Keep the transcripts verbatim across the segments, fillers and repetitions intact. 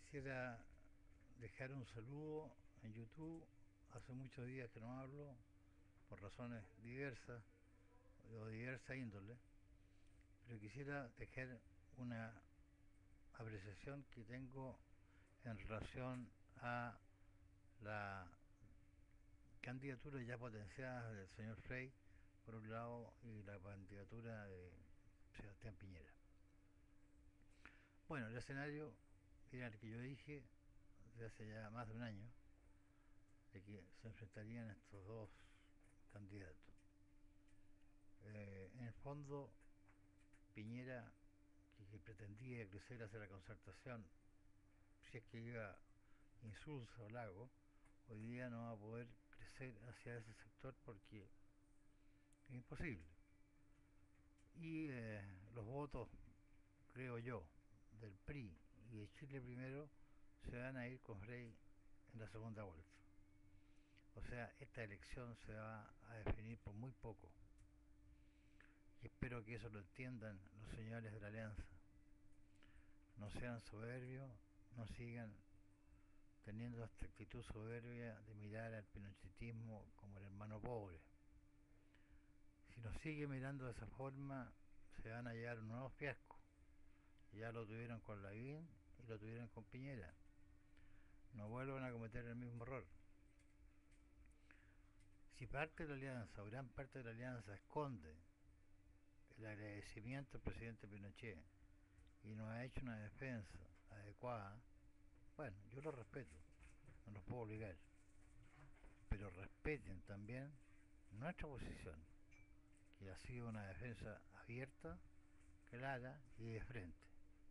quisiera dejar un saludo en YouTube. Hace muchos días que no hablo por razones diversas o de diversa índole, pero quisiera dejar una apreciación que tengo en relación a la candidatura ya potenciada del señor Frey por un lado y la candidatura de Sebastián Piñera. Bueno, el escenario era el que yo dije desde hace ya más de un año, de que se enfrentarían estos dos candidatos. Eh, en el fondo, Piñera, que, que pretendía crecer hacia la concertación, si es que iba insulso o lago, hoy día no va a poder crecer hacia ese sector porque es imposible. Y eh, los votos, creo yo, del P R I y de Chile Primero se van a ir con Frey en la segunda vuelta. O sea, esta elección se va a definir por muy poco. Y espero que eso lo entiendan los señores de la Alianza. No sean soberbios, no sigan teniendo esta actitud soberbia de mirar al pinochetismo como el hermano pobre. Si nos sigue mirando de esa forma, se van a llevar un nuevo fiasco. Ya lo tuvieron con Lavín y lo tuvieron con Piñera. No vuelvan a cometer el mismo error. Si parte de la alianza o gran parte de la alianza esconde el agradecimiento al presidente Pinochet y no ha hecho una defensa adecuada, bueno, yo lo respeto, no los puedo obligar, pero respeten también nuestra posición, que ha sido una defensa abierta, clara y de frente.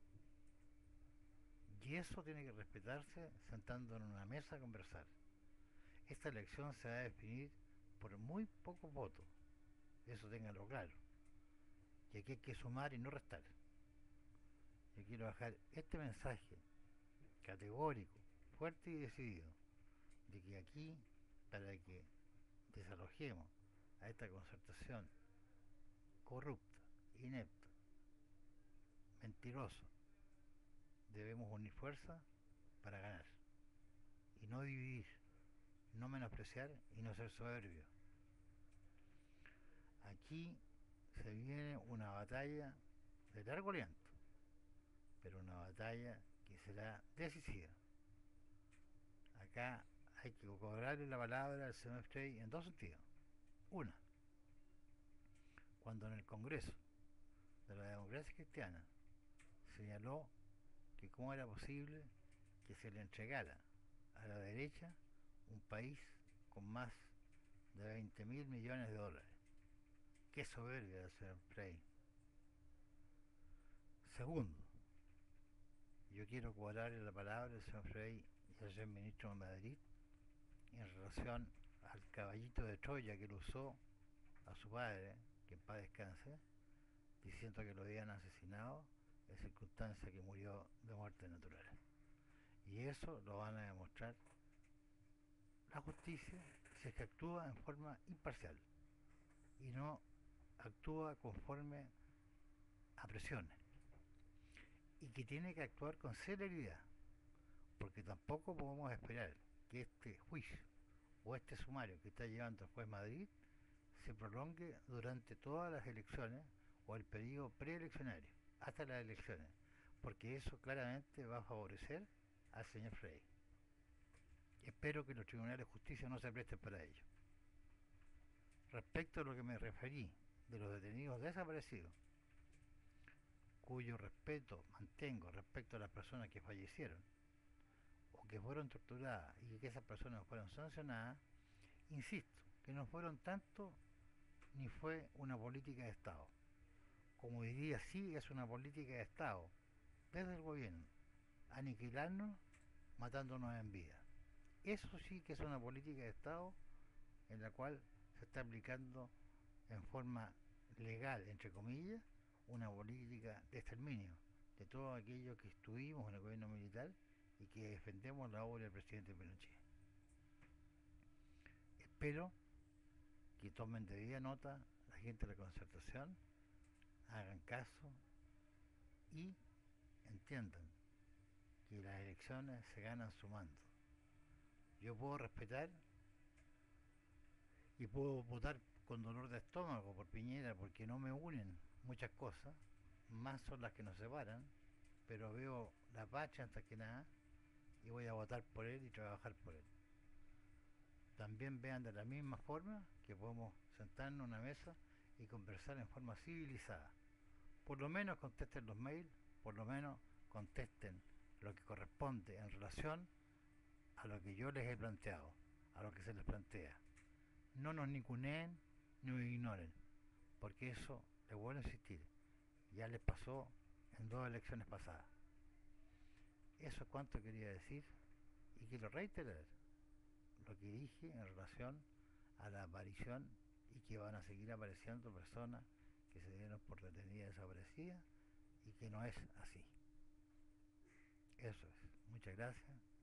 Y eso tiene que respetarse sentando en una mesa a conversar. Esta elección se va a definir por muy pocos votos, eso ténganlo claro. Y aquí hay que sumar y no restar. Yo quiero bajar este mensaje categórico, fuerte y decidido, de que aquí, para que desalojemos a esta concertación corrupta, inepta, mentirosa, debemos unir fuerzas para ganar y no dividir, no menospreciar y no ser soberbios. Aquí se viene una batalla de largo aliento, pero una batalla que será decisiva. Acá hay que cobrarle la palabra al señor Frey en dos sentidos. Una, cuando en el Congreso de la Democracia Cristiana señaló que cómo era posible que se le entregara a la derecha un país con más de veinte mil millones de dólares. Qué soberbia del señor Frey. Segundo, yo quiero cobrarle la palabra al señor Frey y al señor ministro de Madrid en relación al caballito de Troya que lo usó a su padre, que en paz descanse, diciendo que lo habían asesinado en circunstancia que murió de muerte natural. Y eso lo van a demostrar la justicia si es que actúa en forma imparcial y no actúa conforme a presiones, y que tiene que actuar con celeridad, porque tampoco podemos esperar que este juicio o este sumario que está llevando el juez Madrid se prolongue durante todas las elecciones o el periodo preeleccionario, hasta las elecciones, porque eso claramente va a favorecer al señor Frey. Espero que los tribunales de justicia no se presten para ello. Respecto a lo que me referí de los detenidos desaparecidos, cuyo respeto mantengo respecto a las personas que fallecieron o que fueron torturadas y que esas personas fueron sancionadas, insisto, que no fueron tanto ni fue una política de Estado. Como diría, sí es una política de Estado, desde el gobierno, aniquilarnos matándonos en vida. Eso sí que es una política de Estado en la cual se está aplicando en forma legal, entre comillas, una política de exterminio de todos aquellos que estuvimos en el gobierno militar y que defendemos la obra del presidente Pinochet. Espero que tomen debida nota la gente de la concertación, hagan caso y entiendan que que las elecciones se ganan sumando. Yo puedo respetar y puedo votar con dolor de estómago por Piñera porque no me unen muchas cosas, más son las que nos separan, pero veo la pacha antes que nada y voy a votar por él y trabajar por él. También vean de la misma forma que podemos sentarnos en una mesa y conversar en forma civilizada. Por lo menos contesten los mails, por lo menos contesten lo que corresponde en relación a lo que yo les he planteado, a lo que se les plantea. No nos ninguneen ni nos ignoren, porque eso, les vuelvo a insistir, ya les pasó en dos elecciones pasadas. Eso es cuanto quería decir y quiero reiterar lo que dije en relación a la aparición y que van a seguir apareciendo personas que se dieron por detenidas desaparecidas y que no es así. Eso es. Muchas gracias.